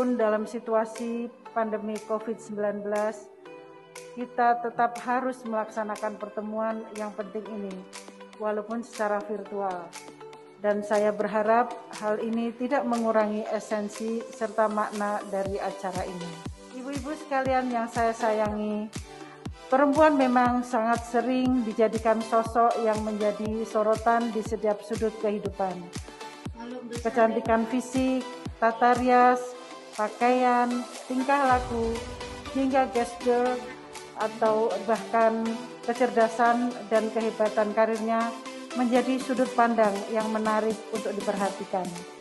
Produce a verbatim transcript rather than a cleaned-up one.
Meskipun dalam situasi pandemi covid sembilan belas, kita tetap harus melaksanakan pertemuan yang penting ini, walaupun secara virtual. Dan saya berharap hal ini tidak mengurangi esensi serta makna dari acara ini. Ibu-ibu sekalian yang saya sayangi, perempuan memang sangat sering dijadikan sosok yang menjadi sorotan di setiap sudut kehidupan. Kecantikan fisik, tata rias, pakaian, tingkah laku, hingga gestur atau bahkan kecerdasan dan kehebatan karirnya menjadi sudut pandang yang menarik untuk diperhatikan.